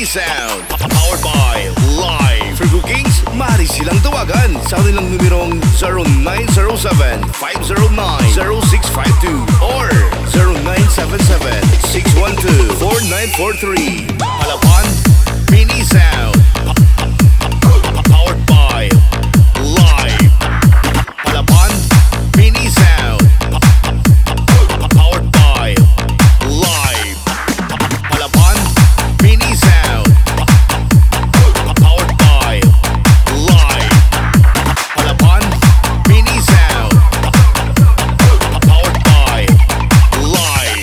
Sound, powered by Live. For bookings, maaari silang tawagan sa kanilang numerong 0907-509-0652 or 0977-612-4943. Palapan Mini Sound, powered by Live. Palapan Mini Sound, powered by Live. Palapan Mini Sound, powered by Live. Palapan Mini Sound, powered by Live.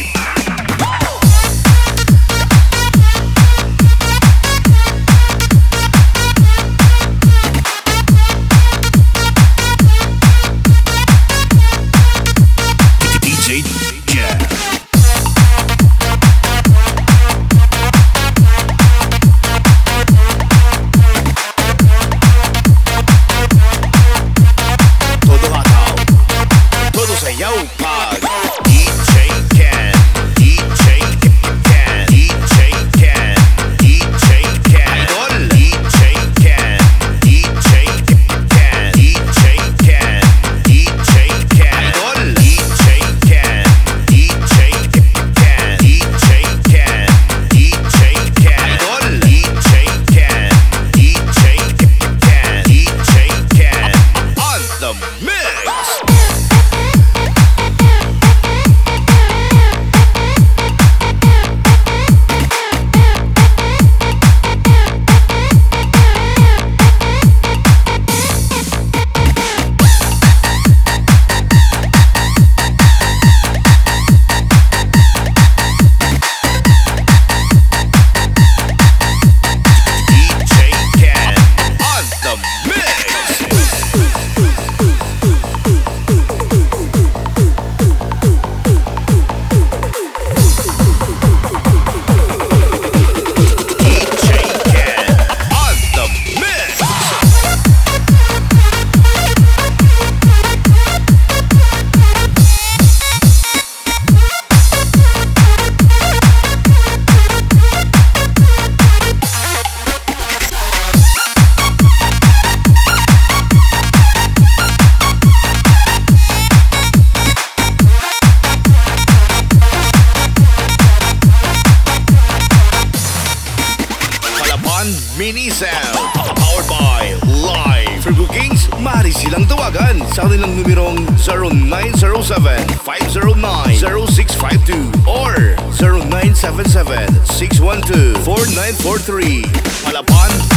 DJ Jam. Todo hataw, todo sayaw pag DJ Ken, DJ Ken, DJ Ken, DJ Ken, Idol, DJ Ken, DJ Ken, DJ Ken, DJ Ken, Idol, DJ Ken, DJ Ken, DJ Ken, DJ Ken, Idol, DJ Ken, DJ Ken, DJ Ken, on the mix. DJ Ken on the mix. DJ Ken on the mix. Palapan Mini Sound, powered by Live. For bookings, maaari silang tawagan sa kanilang numerong 0907-509-0652 or 0977-612-4943. Palapan